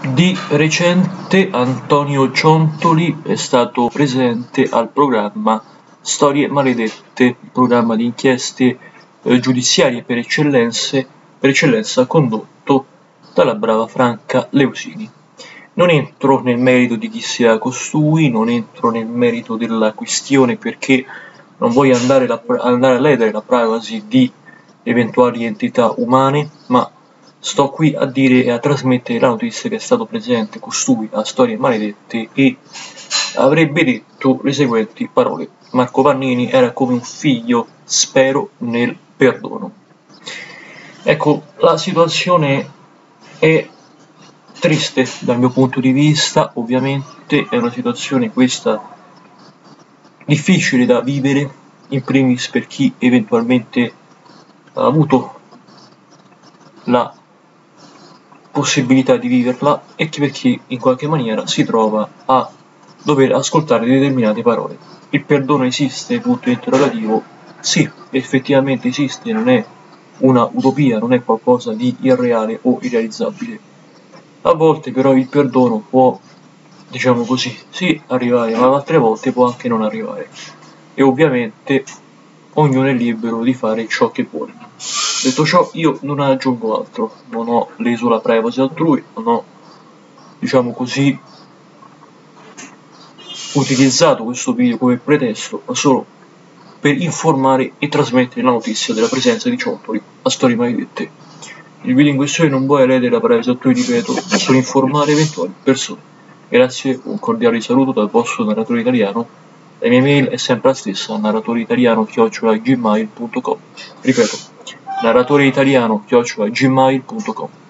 Di recente Antonio Ciontoli è stato presente al programma Storie Maledette, programma di inchieste giudiziarie per eccellenza condotto dalla brava Franca Leusini. Non entro nel merito di chi sia costui, non entro nel merito della questione perché non voglio andare a ledere la privacy di eventuali entità umane, ma sto qui a dire e a trasmettere la notizia che è stato presente costui a Storie Maledette e avrebbe detto le seguenti parole: Marco Pannini era come un figlio, spero nel perdono. Ecco, la situazione è triste dal mio punto di vista, ovviamente è una situazione questa difficile da vivere, in primis per chi eventualmente ha avuto la possibilità di viverla e per chi in qualche maniera si trova a dover ascoltare determinate parole. Il perdono esiste? Punto interrogativo. Sì, effettivamente esiste, non è una utopia, non è qualcosa di irreale o irrealizzabile. A volte però il perdono può, diciamo così, sì arrivare, ma altre volte può anche non arrivare. E ovviamente ognuno è libero di fare ciò che vuole. Detto ciò, io non aggiungo altro, non ho leso la privacy altrui, non ho, diciamo così, utilizzato questo video come pretesto, ma solo per informare e trasmettere la notizia della presenza di Ciontoli a Storie Maledette. Il video in questione non vuole ledere la privacy altrui, ripeto, per informare eventuali persone. Grazie, un cordiale saluto dal vostro narratore italiano. La mia mail è sempre la stessa, narratoreitaliano@gmail.com. Ripeto, narratoreitaliano@gmail.com.